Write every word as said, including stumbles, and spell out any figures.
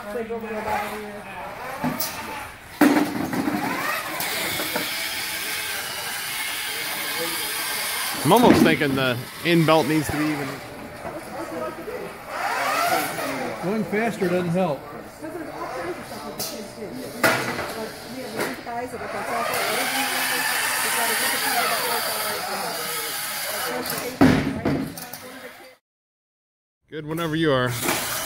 I'm almost thinking the in belt needs to be even. Going faster doesn't help. Good whenever you are.